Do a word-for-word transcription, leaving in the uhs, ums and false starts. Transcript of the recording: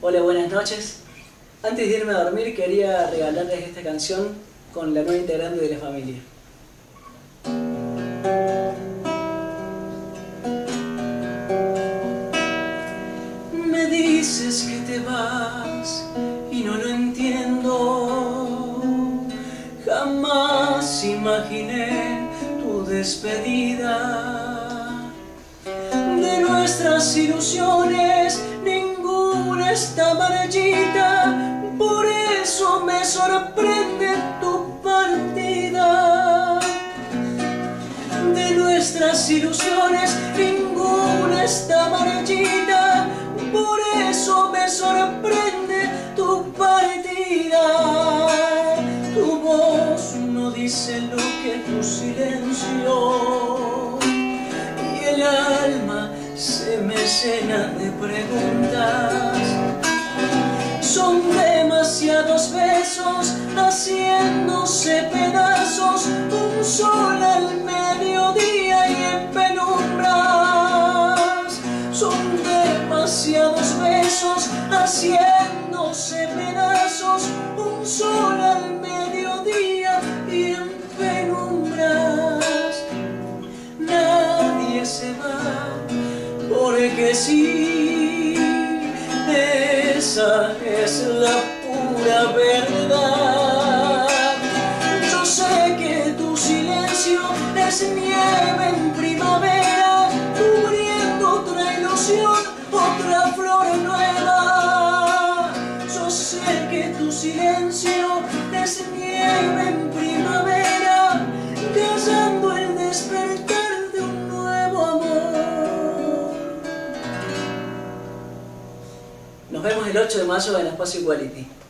Hola, buenas noches. Antes de irme a dormir quería regalarles esta canción con la nueva integrante de la familia. Me dices que te vas y no lo entiendo. Jamás imaginé tu despedida. De nuestras ilusiones ninguna está marchita, por eso me sorprende tu partida. De nuestras ilusiones ninguna está marchita, por eso me sorprende tu partida. Tu voz no dice lo que tu silencio, y el alma se me llena de preguntas. Son demasiados besos haciéndose pedazos, un sol al mediodía y en penumbras. Son demasiados besos haciéndose pedazos, un sol al mediodía y en penumbras. Nadie se va porque sí, esa es la pura verdad. Yo sé que tu silencio es nieve en primavera, cubriendo otra ilusión, otra flor nueva. Yo sé que tu silencio es nieve en primavera, callando el despertar de un nuevo amor. Nos vemos el ocho de mayo en Espacio Equality.